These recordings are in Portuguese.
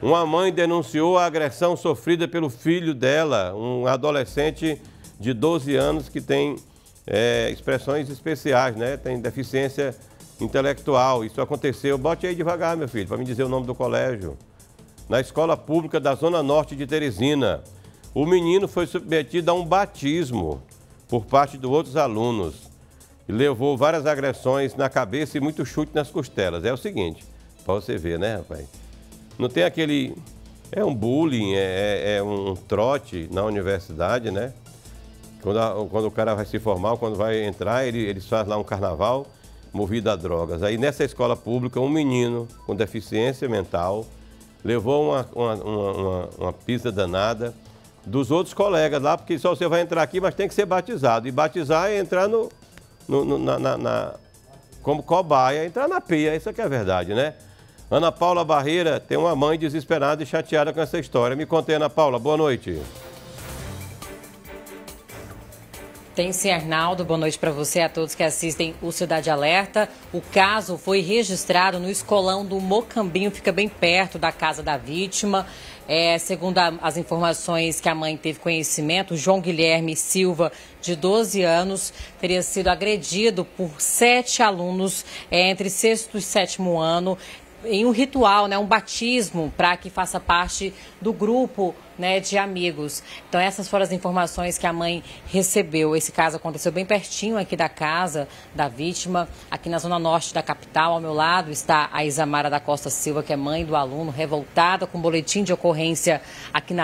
Uma mãe denunciou a agressão sofrida pelo filho dela, um adolescente de 12 anos que tem expressões especiais, né? Tem deficiência intelectual. Isso aconteceu, bote aí devagar, meu filho, para me dizer o nome do colégio. Na escola pública da Zona Norte de Teresina. O menino foi submetido a um batismo por parte de outros alunos. E levou várias agressões na cabeça e muito chute nas costelas. É o seguinte, para você ver, né, rapaz? Não tem aquele... É um bullying, é um trote na universidade, né? Quando o cara vai se formar, quando vai entrar, eles fazem lá um carnaval movido a drogas. Aí nessa escola pública, um menino com deficiência mental levou uma pisa danada dos outros colegas lá, porque só você vai entrar aqui, mas tem que ser batizado. E batizar é entrar como cobaia, entrar na pia, isso que é a verdade, né? Ana Paula Barreira tem uma mãe desesperada e chateada com essa história. Me conte, Ana Paula, boa noite. Tem sim, Arnaldo. Boa noite para você e a todos que assistem o Cidade Alerta. O caso foi registrado no escolão do Mocambinho, fica bem perto da casa da vítima. Segundo as informações que a mãe teve conhecimento, João Guilherme Silva, de 12 anos, teria sido agredido por 7 alunos entre 6º e 7º ano, em um ritual, né, um batismo, para que faça parte do grupo, né, de amigos. Então essas foram as informações que a mãe recebeu. Esse caso aconteceu bem pertinho aqui da casa da vítima, aqui na zona norte da capital. Ao meu lado está a Isamara da Costa Silva, que é mãe do aluno, revoltada com o boletim de ocorrência aqui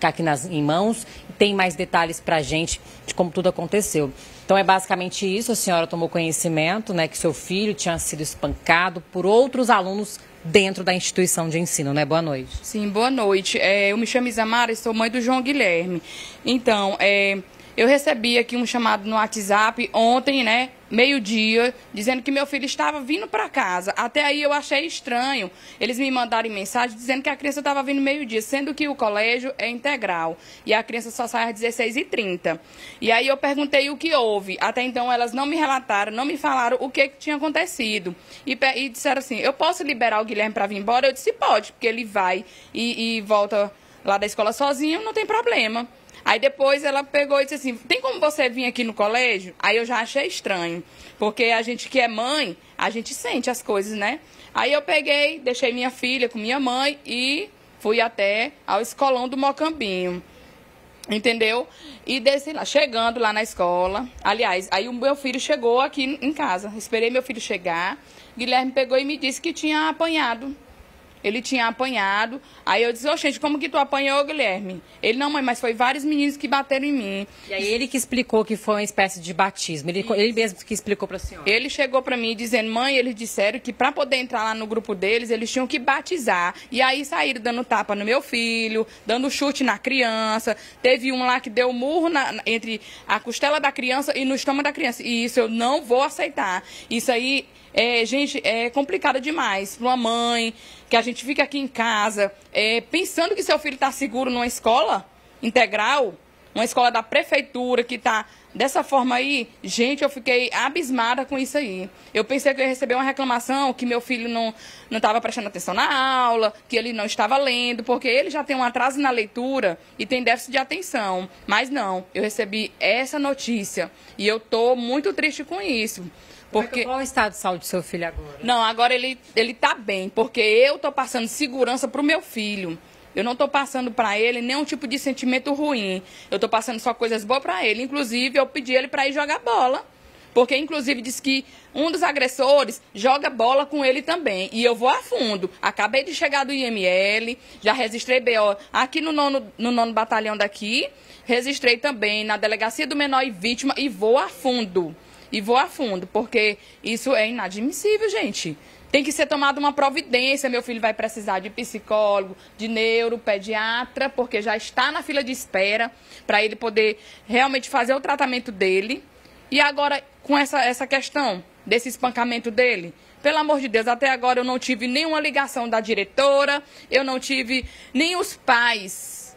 em mãos. Tem mais detalhes para a gente de como tudo aconteceu. Então é basicamente isso. A senhora tomou conhecimento, né, que seu filho tinha sido espancado por outros alunos dentro da instituição de ensino, né? Boa noite. Sim, boa noite. Eu me chamo Isamara e sou mãe do João Guilherme. Então, eu recebi aqui um chamado no WhatsApp ontem, né, meio-dia, dizendo que meu filho estava vindo para casa. Até aí eu achei estranho eles me mandarem mensagem dizendo que a criança estava vindo meio-dia, sendo que o colégio é integral e a criança só sai às 16h30. E aí eu perguntei o que houve. Até então elas não me relataram, não me falaram o que tinha acontecido. E disseram assim, eu posso liberar o Guilherme para vir embora? Eu disse, pode, porque ele vai e volta lá da escola sozinho, não tem problema. Aí depois ela pegou e disse assim, tem como você vir aqui no colégio? Aí eu já achei estranho, porque a gente que é mãe, a gente sente as coisas, né? Aí eu peguei, deixei minha filha com minha mãe e fui até ao escolão do Mocambinho, entendeu? E desci lá, chegando lá na escola, aliás, aí o meu filho chegou aqui em casa, esperei meu filho chegar, Guilherme pegou e me disse que tinha apanhado. Ele tinha apanhado. Aí eu disse, gente, como que tu apanhou, Guilherme? Ele, não, mãe, mas foi vários meninos que bateram em mim. E aí ele que explicou que foi uma espécie de batismo. Ele mesmo que explicou para a senhora. Ele chegou para mim dizendo, mãe, eles disseram que para poder entrar lá no grupo deles, eles tinham que batizar. E aí saíram dando tapa no meu filho, dando chute na criança. Teve um lá que deu murro entre a costela da criança e no estômago da criança. E isso eu não vou aceitar. Isso aí... gente, é complicado demais para uma mãe, que a gente fica aqui em casa, pensando que seu filho está seguro numa escola integral, uma escola da prefeitura que está dessa forma aí. Gente, eu fiquei abismada com isso aí. Eu pensei que eu ia receber uma reclamação, que meu filho não estava prestando atenção na aula, que ele não estava lendo, porque ele já tem um atraso na leitura e tem déficit de atenção. Mas não, eu recebi essa notícia e eu estou muito triste com isso. Porque... Qual é o estado de saúde do seu filho agora? Não, agora ele tá bem, porque eu tô passando segurança pro meu filho. Eu não tô passando para ele nenhum tipo de sentimento ruim. Eu tô passando só coisas boas para ele. Inclusive, eu pedi ele para ir jogar bola. Porque, inclusive, disse que um dos agressores joga bola com ele também. E eu vou a fundo. Acabei de chegar do IML, já registrei BO aqui no nono batalhão daqui. Registrei também na Delegacia do Menor e Vítima e vou a fundo. E vou a fundo, porque isso é inadmissível, gente. Tem que ser tomada uma providência. Meu filho vai precisar de psicólogo, de neuropediatra, porque já está na fila de espera para ele poder realmente fazer o tratamento dele. E agora, com essa questão desse espancamento dele, pelo amor de Deus, até agora eu não tive nenhuma ligação da diretora, eu não tive nem os pais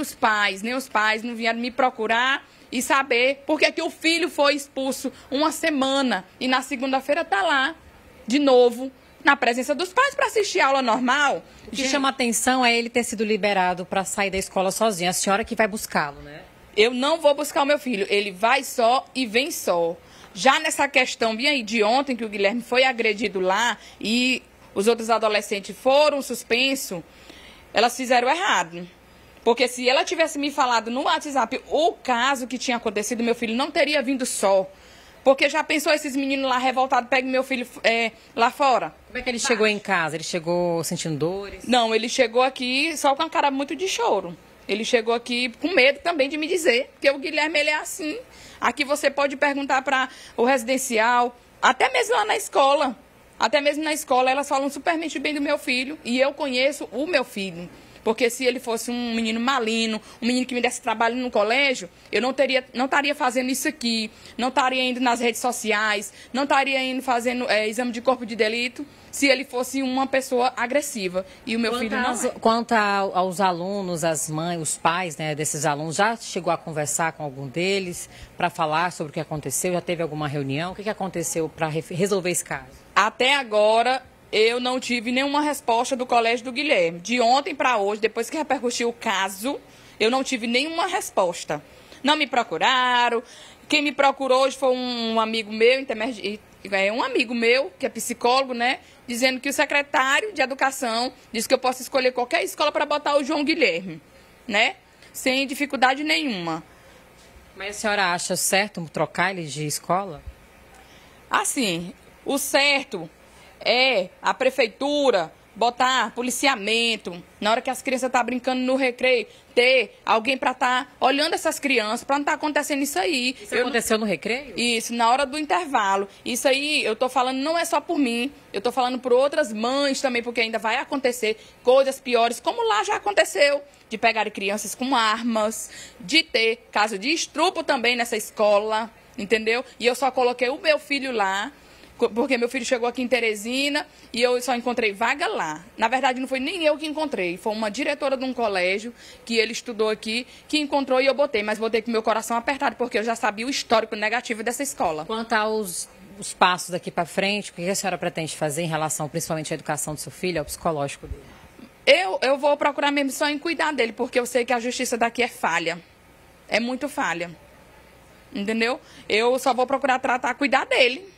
não vieram me procurar e saber por que o filho foi expulso uma semana e na segunda-feira está lá de novo na presença dos pais para assistir a aula normal. O que chama atenção é ele ter sido liberado para sair da escola sozinho. A senhora que vai buscá-lo, né? Eu não vou buscar o meu filho. Ele vai só e vem só. Já nessa questão bem aí de ontem, que o Guilherme foi agredido lá e os outros adolescentes foram suspensos, elas fizeram errado. Porque se ela tivesse me falado no WhatsApp o caso que tinha acontecido, meu filho não teria vindo só. Porque já pensou esses meninos lá revoltados, peguem meu filho lá fora? Como é que ele chegou em casa? Ele chegou sentindo dores? Não, ele chegou aqui só com a cara muito de choro. Ele chegou aqui com medo também de me dizer, porque o Guilherme, ele é assim. Aqui você pode perguntar para o residencial, até mesmo lá na escola. Até mesmo na escola, elas falam supermente bem do meu filho. E eu conheço o meu filho. Porque se ele fosse um menino malino, um menino que me desse trabalho no colégio, eu não estaria fazendo isso aqui, não estaria indo nas redes sociais, não estaria indo fazendo exame de corpo de delito, se ele fosse uma pessoa agressiva. E o meu filho não é. Quanto aos alunos, as mães, os pais, né, desses alunos, já chegou a conversar com algum deles para falar sobre o que aconteceu? Já teve alguma reunião? O que aconteceu para resolver esse caso? Até agora, eu não tive nenhuma resposta do colégio do Guilherme. De ontem para hoje, depois que repercutiu o caso, eu não tive nenhuma resposta. Não me procuraram. Quem me procurou hoje foi um amigo meu, um amigo meu, que é psicólogo, né? Dizendo que o secretário de Educação disse que eu posso escolher qualquer escola para botar o João Guilherme, né? Sem dificuldade nenhuma. Mas a senhora acha certo trocar ele de escola? Assim, o certo é a prefeitura botar policiamento, na hora que as crianças estão brincando no recreio, ter alguém para estar olhando essas crianças, para não estar acontecendo isso aí. Isso aconteceu no recreio? Isso, na hora do intervalo. Isso aí, eu tô falando, não é só por mim, eu tô falando por outras mães também, porque ainda vai acontecer coisas piores, como lá já aconteceu, de pegarem crianças com armas, de ter caso de estupro também nessa escola, entendeu? E eu só coloquei o meu filho lá, porque meu filho chegou aqui em Teresina e eu só encontrei vaga lá. Na verdade, não foi nem eu que encontrei, foi uma diretora de um colégio que ele estudou aqui, que encontrou e eu botei, mas botei com meu coração apertado, porque eu já sabia o histórico negativo dessa escola. Quanto aos passos daqui para frente, o que a senhora pretende fazer em relação principalmente à educação do seu filho, ao psicológico dele? Eu vou procurar mesmo só em cuidar dele, porque eu sei que a justiça daqui é falha. É muito falha. Entendeu? Eu só vou procurar cuidar dele.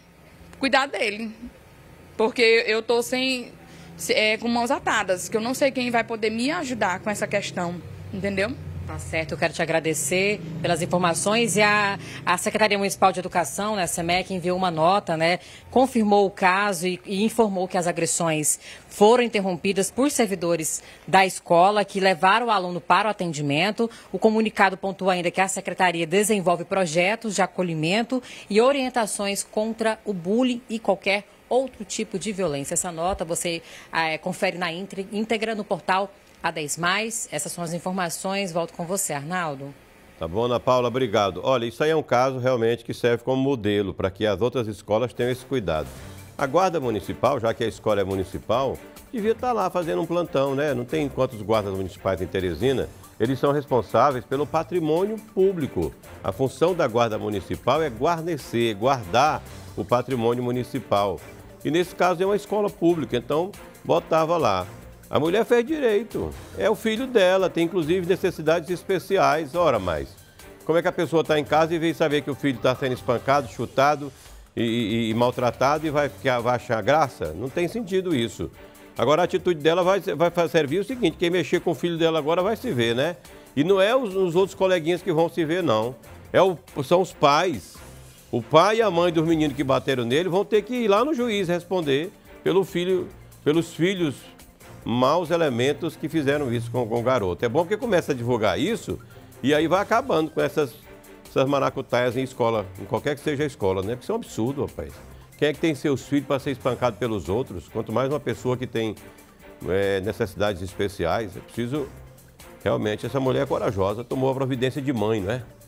Porque eu tô com mãos atadas, que eu não sei quem vai poder me ajudar com essa questão, entendeu? Tá certo, eu quero te agradecer pelas informações e a Secretaria Municipal de Educação, né, a SEMEC, enviou uma nota, né, confirmou o caso e informou que as agressões foram interrompidas por servidores da escola que levaram o aluno para o atendimento. O comunicado pontua ainda que a Secretaria desenvolve projetos de acolhimento e orientações contra o bullying e qualquer outro tipo de violência. Essa nota você confere na íntegra no portal A10+. Essas são as informações. Volto com você, Arnaldo. Tá bom, Ana Paula, obrigado. Olha, isso aí é um caso realmente que serve como modelo para que as outras escolas tenham esse cuidado. A Guarda Municipal, já que a escola é municipal, devia estar lá fazendo um plantão, né? Não tem quantos guardas municipais em Teresina? Eles são responsáveis pelo patrimônio público. A função da Guarda Municipal é guarnecer, guardar o patrimônio municipal. E nesse caso é uma escola pública, então botava lá. A mulher fez direito, é o filho dela, tem inclusive necessidades especiais. Ora mais, como é que a pessoa está em casa e vem saber que o filho está sendo espancado, chutado e maltratado e vai achar graça? Não tem sentido isso. Agora a atitude dela vai servir o seguinte, quem mexer com o filho dela agora vai se ver, né? E não é os outros coleguinhas que vão se ver, não. São os pais. O pai e a mãe dos meninos que bateram nele vão ter que ir lá no juiz responder pelos filhos maus elementos que fizeram isso com o garoto. É bom que começa a divulgar isso e aí vai acabando com essas maracutaias em escola, em qualquer que seja a escola, né? Porque isso é um absurdo, rapaz. Quem é que tem seus filhos para ser espancado pelos outros? Quanto mais uma pessoa que tem necessidades especiais. É preciso, realmente, essa mulher é corajosa, tomou a providência de mãe, não é?